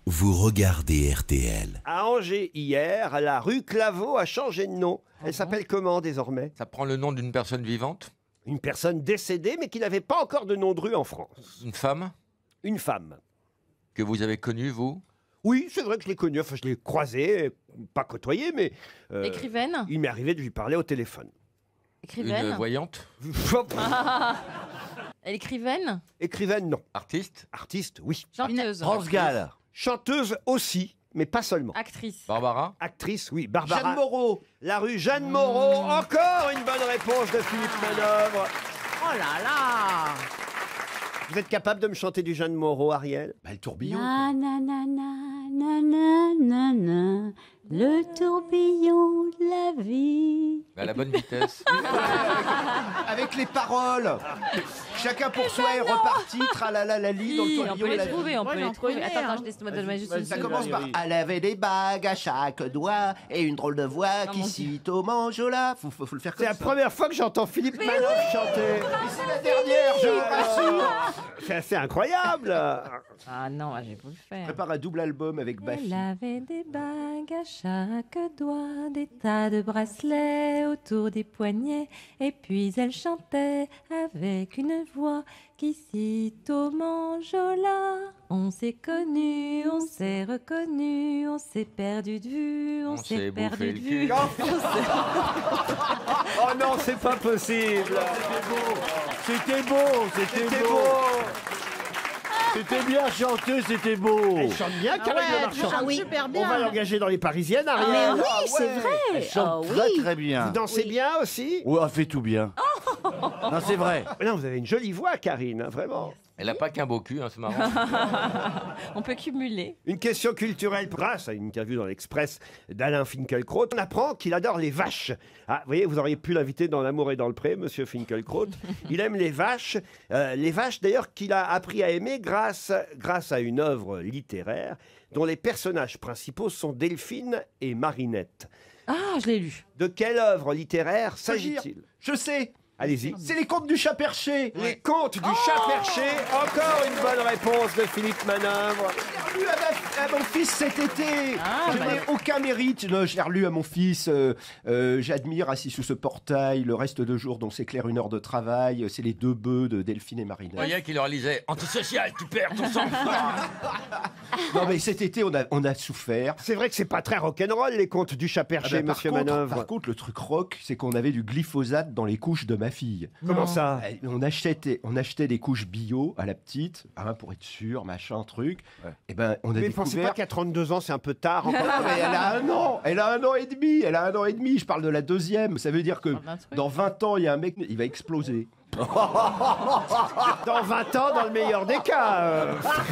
Vous regardez RTL. À Angers, hier, la rue Claveau a changé de nom. Elle s'appelle comment désormais? Ça prend le nom d'une personne vivante? Une personne décédée, mais qui n'avait pas encore de nom de rue en France. Une femme? Une femme. Que vous avez connue, vous? Oui, c'est vrai que je l'ai connue, enfin je l'ai croisée, pas côtoyée, mais... Écrivaine? Il m'est arrivé de lui parler au téléphone. Écrivaine? Une voyante? Elle est écrivaine? Écrivaine, non. Artiste? Artiste, oui. Chanteuse? France Gall. Chanteuse aussi, mais pas seulement. Actrice? Barbara? Actrice, oui. Barbara. Jeanne Moreau. La rue Jeanne Moreau. Encore une bonne réponse de Philippe Manœuvre. Oh là là! Vous êtes capable de me chanter du Jeanne Moreau, Ariel? Bah, le tourbillon. Na na na na na na na, le tourbillon de la vie. À la bonne vitesse. Avec les paroles. Chacun pour soi est reparti, tralalalali, dans le Oui, tourbillon on peut de les la vie. trouver, on Moi, peut j'en les trouver. connais, Attends, hein. attends, laisse-moi donner juste une Ça seconde. commence par elle avait des bagues à chaque doigt et une drôle de voix qui mon cite au manjola. Faut le faire C'est comme la ça. première fois que j'entends Philippe Manœuvre chanter. Mais c'est la dernière, je vous rassure. C'est assez incroyable. Ah non, je vais vous le faire. Prépare un double album avec Baffy. Elle avait des bagues à chaque doigt, des tas de bracelets autour des poignets, et puis elle chantait avec une voix qui cite au manjola. On s'est connus, on s'est reconnus, on s'est perdu de vue, on s'est perdu de vue. Oh non, c'est pas possible. C'était beau, C'était beau. C'était bien chanté, c'était beau. Elle chante bien, Caroline Marchand. Ah oui. super On va l'engager dans les Parisiennes, Ariel. Mais oui, c'est vrai. Elle chante Ah très oui. très bien. Vous dansez bien aussi? Ouais, elle fait tout bien. Non, c'est vrai. Non, vous avez une jolie voix, Karine, hein, vraiment. Elle n'a pas qu'un beau cul, hein, c'est marrant. On peut cumuler. Une question culturelle grâce à une interview dans l'Express d'Alain Finkielkraut. On apprend qu'il adore les vaches. Ah, vous voyez, vous auriez pu l'inviter dans L'amour et dans le pré, monsieur Finkielkraut. Il aime les vaches. Les vaches, d'ailleurs, qu'il a appris à aimer grâce à une œuvre littéraire dont les personnages principaux sont Delphine et Marinette. Ah, je l'ai lu. De quelle œuvre littéraire s'agit-il? Je sais. Allez-y. C'est les contes du chat perché. Les contes du chat perché. Encore une bonne réponse de Philippe Manœuvre. Je l'ai relu à mon fils cet été. Ah, Je bah. n'ai aucun mérite. Non, je l'ai relu à mon fils. J'admire assis sous ce portail le reste de jour dont s'éclaire une heure de travail. C'est les deux bœufs de Delphine et Vous Marinette. voyez qu'il leur lisait antisocial, tu perds ton sang. Non mais cet été on a souffert. C'est vrai que c'est pas très rock'n'roll les contes du chat perché, Ah bah, monsieur Manœuvre. par contre, le truc rock, c'est qu'on avait du glyphosate dans les couches de ma fille. Comment ça? On achetait des couches bio à la petite, hein, pour être sûr, machin, truc. Et ben, on a Mais pensez pas découvert. qu'à 32 ans, c'est un peu tard encore. Ah, mais elle a un an et demi, je parle de la deuxième, ça veut dire que Parle d'un truc. dans 20 ans, il y a un mec, il va exploser. Dans 20 ans, dans le meilleur des cas.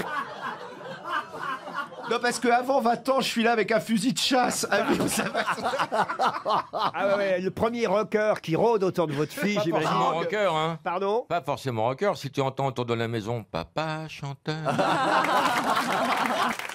Non, parce qu'avant 20 ans, je suis là avec un fusil de chasse. Ah oui, ça va. Ah ouais, le premier rocker qui rôde autour de votre fille, Pas j'imagine. forcément rocker, hein. Pardon? Pas forcément rocker. Si tu entends autour de la maison, papa chanteur.